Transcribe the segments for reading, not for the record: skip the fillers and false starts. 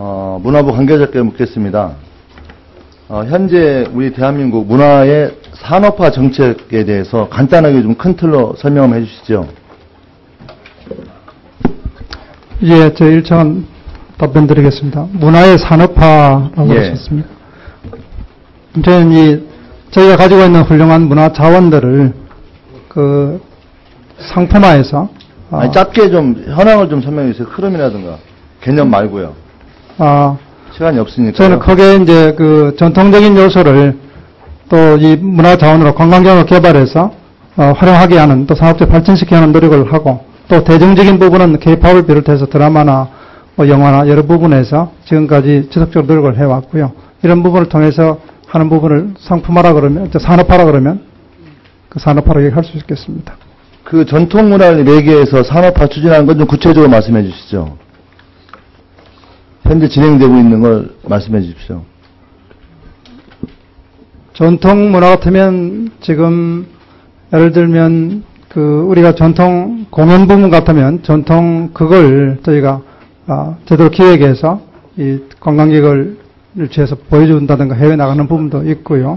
문화부 관계자께 묻겠습니다. 현재 우리 대한민국 문화의 산업화 정책에 대해서 간단하게 좀 큰 틀로 설명을 해주시죠. 예, 저 1차원 답변 드리겠습니다. 문화의 산업화라고 하셨습니다. 이제 저희가 가지고 있는 훌륭한 문화 자원들을 상품화해서 짧게 좀 현황을 좀 설명해 주세요. 흐름이라든가 개념 말고요. 시간이 없으니까. 저는 크게 이제 전통적인 요소를 또 이 문화 자원으로 관광경을 개발해서 활용하게 하는, 또 산업적 발전시키게 하는 노력을 하고, 또 대중적인 부분은 K-팝을 비롯해서 드라마나 영화나 여러 부분에서 지금까지 지속적으로 노력을 해왔고요. 이런 부분을 통해서 하는 부분을 상품화라 그러면, 산업화라 그러면 그 산업화로 얘기할 수 있겠습니다. 그 전통문화를 매개해서 산업화 추진하는 건 좀 구체적으로 말씀해 주시죠. 현재 진행되고 있는 걸 말씀해 주십시오. 전통문화 같으면 지금 예를 들면 우리가 전통 공연 부분 같으면 그걸 저희가 제대로 기획해서 이 관광객을 일치해서 보여준다든가 해외 나가는 부분도 있고요.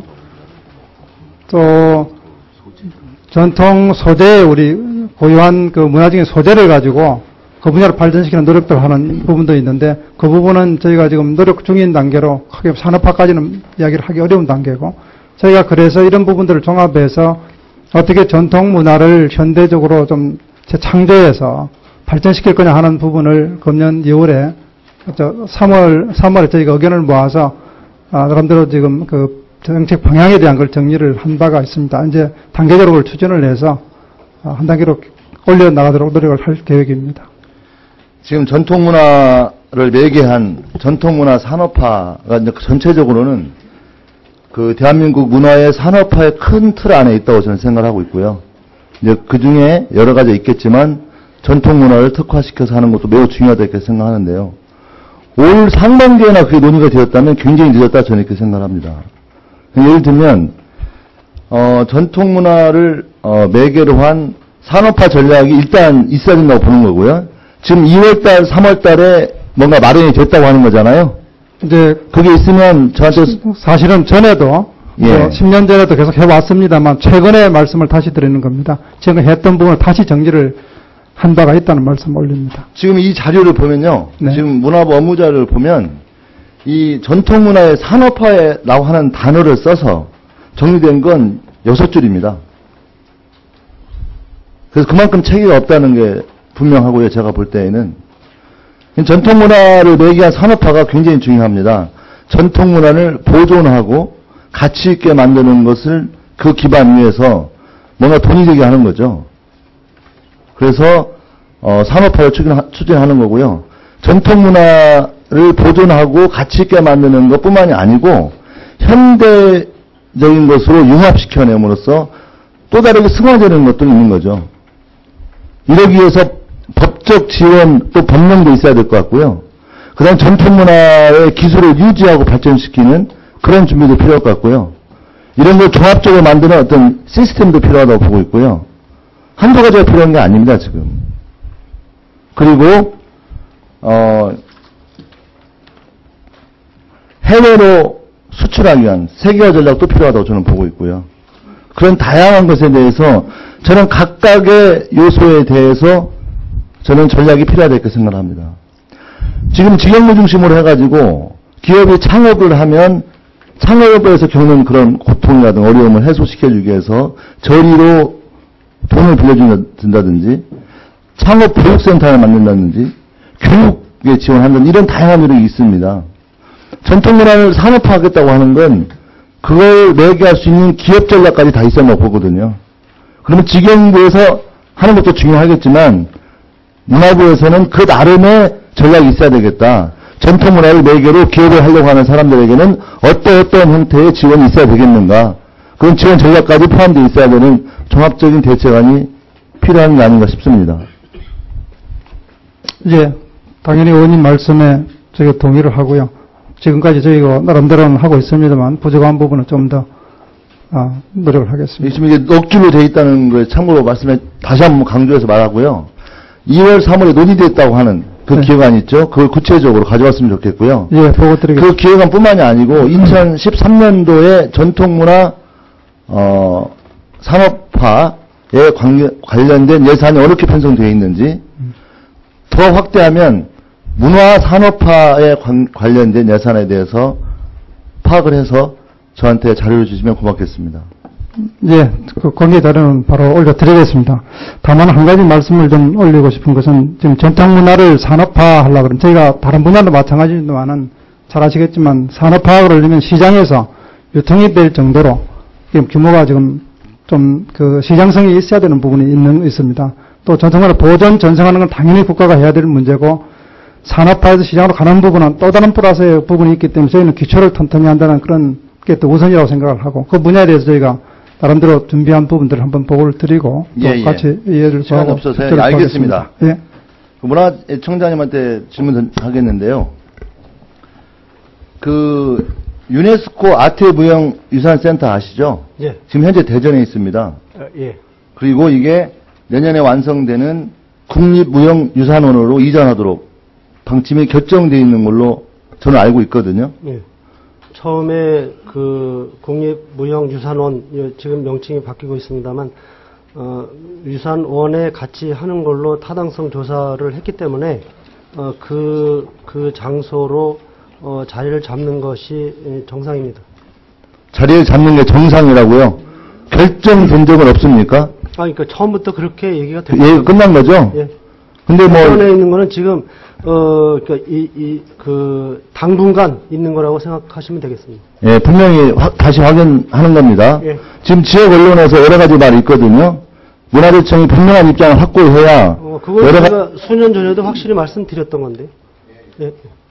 또 전통 소재, 우리 고유한 문화적인 소재를 가지고 그 분야를 발전시키는 노력들을 하는 부분도 있는데, 그 부분은 저희가 지금 노력 중인 단계로 크게 산업화까지는 이야기를 하기 어려운 단계고, 저희가 그래서 이런 부분들을 종합해서 어떻게 전통 문화를 현대적으로 좀 재창조해서 발전시킬 거냐 하는 부분을 금년 2월에 3월에 저희가 의견을 모아서 나름대로 지금 정책 방향에 대한 걸 정리를 한 바가 있습니다. 이제 단계적으로 그걸 추진을 해서 한 단계로 올려나가도록 노력을 할 계획입니다. 지금 전통문화를 매개한 전통문화 산업화가 이제 전체적으로는 대한민국 문화의 산업화의 큰 틀 안에 있다고 저는 생각을 하고 있고요. 이제 그 중에 여러 가지 있겠지만 전통문화를 특화시켜서 하는 것도 매우 중요하다 이렇게 생각하는데요. 올 상반기에나 그게 논의가 되었다면 굉장히 늦었다 저는 이렇게 생각합니다. 예를 들면 전통문화를 매개로 한 산업화 전략이 일단 있어야 된다고 보는 거고요. 지금 2월달, 3월달에 뭔가 마련이 됐다고 하는 거잖아요. 이제 그게 있으면 저한테 사실은 전에도 10년 전에도 계속 해왔습니다만 최근에 말씀을 다시 드리는 겁니다. 지금 했던 부분을 다시 정리를 한 바가 있다는 말씀 올립니다. 지금 이 자료를 보면요. 네. 지금 문화부 업무 자료를 보면 이 전통문화의 산업화라고 하는 단어를 써서 정리된 건 6줄입니다. 그래서 그만큼 체계가 없다는 게 분명하고요. 제가 볼 때에는. 전통문화를 매개한 산업화가 굉장히 중요합니다. 전통문화를 보존하고 가치 있게 만드는 것을 그 기반 위에서 뭔가 돈이 되게 하는 거죠. 그래서 산업화를 추진하는 거고요. 전통문화를 보존하고 가치 있게 만드는 것뿐만이 아니고 현대적인 것으로 융합시켜냄으로써 또 다르게 승화되는 것도 있는 거죠. 이러기 위해서 법적 지원 또 법령도 있어야 될 것 같고요. 그 다음 전통문화의 기술을 유지하고 발전시키는 그런 준비도 필요할 것 같고요. 이런 걸 종합적으로 만드는 어떤 시스템도 필요하다고 보고 있고요. 한두 가지가 필요한 게 아닙니다, 지금. 그리고 해외로 수출하기 위한 세계화 전략도 필요하다고 저는 보고 있고요. 그런 다양한 것에 대해서 저는 각각의 요소에 대해서 저는 전략이 필요하다 이렇게 생각을 합니다. 지금 직영부 중심으로 해가지고 기업이 창업을 하면 창업에서 겪는 그런 고통이라든가 어려움을 해소시켜주기 위해서 저리로 돈을 빌려준다든지 창업 교육센터를 만든다든지 교육에 지원한다든지 이런 다양한 노력이 있습니다. 전통문화를 산업화하겠다고 하는 건 그걸 매개할 수 있는 기업 전략까지 다 있어야 보거든요. 그러면 직영부에서 하는 것도 중요하겠지만 문화부에서는 그 나름의 전략이 있어야 되겠다. 전통문화를 매개로 기업을 하려고 하는 사람들에게는 어떤 형태의 지원이 있어야 되겠는가. 그런 지원 전략까지 포함되어 있어야 되는 종합적인 대책안이 필요한 게 아닌가 싶습니다. 이제 당연히 의원님 말씀에 저희가 동의를 하고요. 지금까지 저희가 나름대로는 하고 있습니다만 부족한 부분은 좀 더 노력을 하겠습니다. 지금 이게 넉 줄로 되어 있다는 걸 참고로 말씀해 다시 한번 강조해서 말하고요. 2월, 3월에 논의됐다고 하는 그 네. 기획안 있죠? 그걸 구체적으로 가져왔으면 좋겠고요. 예, 보고 드리겠습니다. 그 기획안뿐만이 아니고 2013년도에 전통문화 산업화에 관련된 예산이 어떻게 편성되어 있는지 더 확대하면 문화 산업화에 관련된 예산에 대해서 파악을 해서 저한테 자료를 주시면 고맙겠습니다. 예, 그 관계 자료는 바로 올려드리겠습니다. 다만 한 가지 말씀을 좀 올리고 싶은 것은 지금 전통문화를 산업화하려고 그러면 저희가 다른 분야도 마찬가지지만은 잘 아시겠지만 산업화를 하려면 시장에서 유통이 될 정도로 지금 규모가 지금 좀 그 시장성이 있어야 되는 부분이 있습니다. 또 전통문화를 보존, 전승하는 건 당연히 국가가 해야 될 문제고 산업화에서 시장으로 가는 부분은 또 다른 플러스의 부분이 있기 때문에 저희는 기초를 튼튼히 한다는 그런 게 또 우선이라고 생각을 하고 그 분야에 대해서 저희가 나름대로 준비한 부분들을 한번 보고를 드리고 또 예, 예. 같이 이해를 시간 없어서 알겠습니다. 예. 문화청장님한테 질문하겠는데요. 그 유네스코 아트무형유산센터 아시죠? 예. 지금 현재 대전에 있습니다. 예. 그리고 이게 내년에 완성되는 국립무형유산원으로 이전하도록 방침이 결정되어 있는 걸로 저는 알고 있거든요. 예. 처음에 그 국립무형유산원 지금 명칭이 바뀌고 있습니다만 유산원에 같이 하는 걸로 타당성 조사를 했기 때문에 그 장소로 자리를 잡는 것이 정상입니다. 자리를 잡는 게 정상이라고요? 결정된 적은 없습니까? 그러니까 처음부터 그렇게 얘기가 됐습니다. 얘기가 끝난 거죠? 예. 근데 뭐 유산원에 있는 거는 지금 그러니까 당분간 있는 거라고 생각하시면 되겠습니다. 예, 분명히 다시 확인하는 겁니다. 예. 지금 지역 언론에서 여러 가지 말이 있거든요. 문화재청이 분명한 입장을 확고해야 그걸 제가 수년 전에도 확실히 말씀드렸던 건데. 예.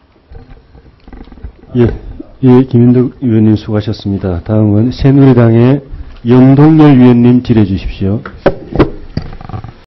예, 김윤덕 의원님 수고하셨습니다. 다음은 새누리당의 연동열 위원님 질의해 주십시오.